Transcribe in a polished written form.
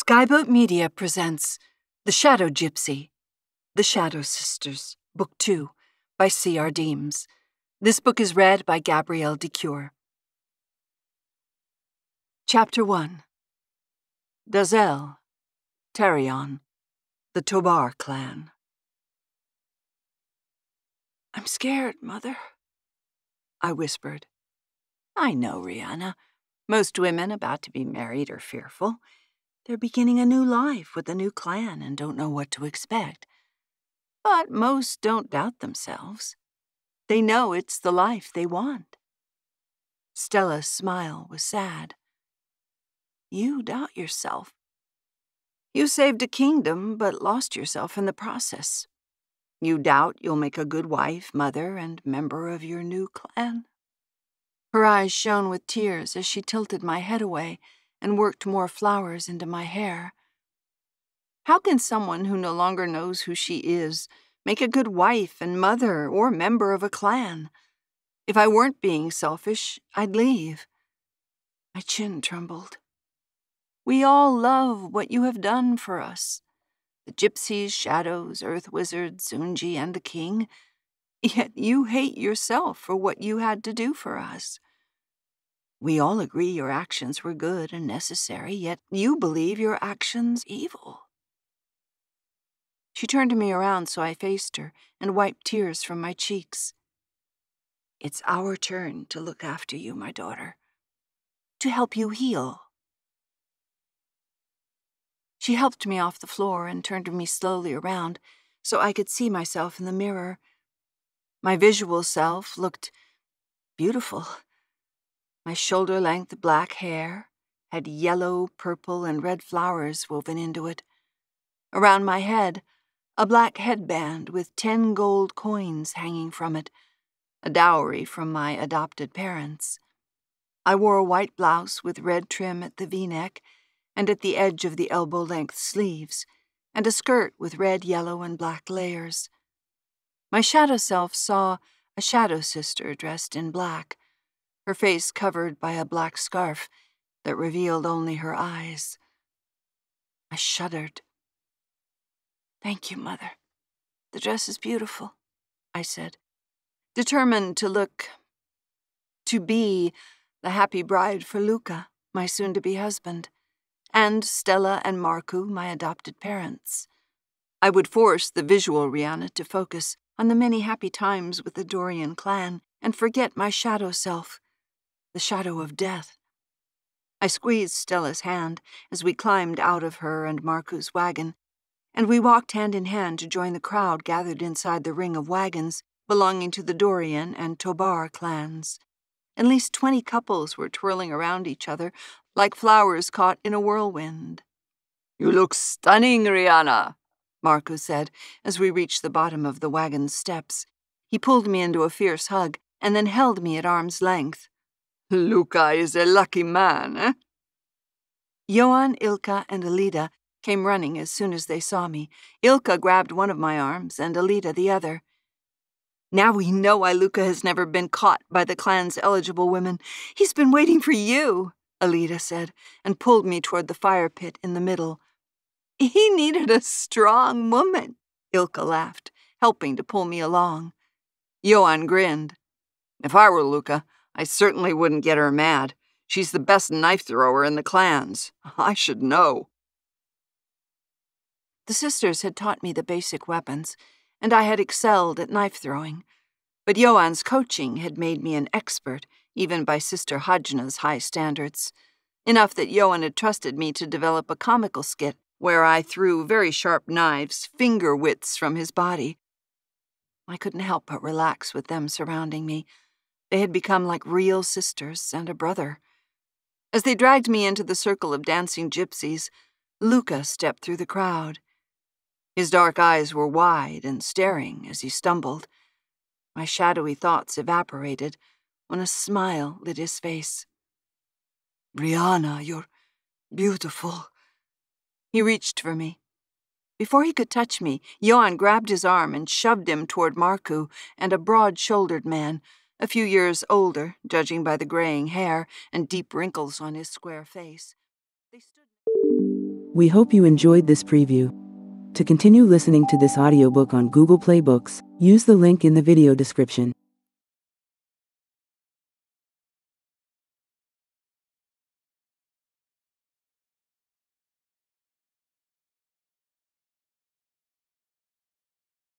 Skyboat Media presents The Shadow Gypsy, The Shadow Sisters, Book 2, by C.R. Daems. This book is read by Gabrielle de Cuir. Chapter 1. Dazel, Terion, the Tobar Clan. "I'm scared, Mother," I whispered. "I know, Ryana. Most women about to be married are fearful. They're beginning a new life with a new clan and don't know what to expect. But most don't doubt themselves. They know it's the life they want." Stella's smile was sad. "You doubt yourself. You saved a kingdom, but lost yourself in the process. You doubt you'll make a good wife, mother, and member of your new clan." Her eyes shone with tears as she tilted my head away and worked more flowers into my hair. How can someone who no longer knows who she is make a good wife and mother or member of a clan? If I weren't being selfish, I'd leave. My chin trembled. "We all love what you have done for us. The gypsies, shadows, earth wizards, Zunji, and the king. Yet you hate yourself for what you had to do for us. We all agree your actions were good and necessary, yet you believe your actions evil." She turned me around so I faced her and wiped tears from my cheeks. "It's our turn to look after you, my daughter. To help you heal." She helped me off the floor and turned me slowly around so I could see myself in the mirror. My visual self looked beautiful. My shoulder-length black hair had yellow, purple, and red flowers woven into it. Around my head, a black headband with 10 gold coins hanging from it, a dowry from my adopted parents. I wore a white blouse with red trim at the V-neck and at the edge of the elbow-length sleeves, and a skirt with red, yellow, and black layers. My shadow self saw a shadow sister dressed in black, her face covered by a black scarf that revealed only her eyes. I shuddered. "Thank you, Mother. The dress is beautiful," I said, determined to be the happy bride for Luca, my soon-to-be husband, and Stella and Marku, my adopted parents. I would force the visual Ryana to focus on the many happy times with the Dorian clan and forget my shadow self, the shadow of death. I squeezed Stella's hand as we climbed out of her and Marku's wagon, and we walked hand in hand to join the crowd gathered inside the ring of wagons belonging to the Dorian and Tobar clans. At least 20 couples were twirling around each other like flowers caught in a whirlwind. "You look stunning, Ryana," Marku said as we reached the bottom of the wagon's steps. He pulled me into a fierce hug and then held me at arm's length. "Luca is a lucky man, eh?" Johan, Ilka, and Alida came running as soon as they saw me. Ilka grabbed one of my arms and Alida the other. "Now we know why Luca has never been caught by the clan's eligible women. He's been waiting for you," Alida said, and pulled me toward the fire pit in the middle. "He needed a strong woman," Ilka laughed, helping to pull me along. Johan grinned. "If I were Luca, I certainly wouldn't get her mad. She's the best knife thrower in the clans. I should know." The sisters had taught me the basic weapons, and I had excelled at knife throwing. But Johan's coaching had made me an expert, even by Sister Hajna's high standards. Enough that Johan had trusted me to develop a comical skit where I threw very sharp knives finger widths from his body. I couldn't help but relax with them surrounding me. They had become like real sisters and a brother. As they dragged me into the circle of dancing gypsies, Luca stepped through the crowd. His dark eyes were wide and staring as he stumbled. My shadowy thoughts evaporated when a smile lit his face. "Ryana, you're beautiful." He reached for me. Before he could touch me, Johan grabbed his arm and shoved him toward Marku and a broad-shouldered man, a few years older, judging by the graying hair and deep wrinkles on his square face. They stood... We hope you enjoyed this preview. To continue listening to this audiobook on Google Play Books, use the link in the video description.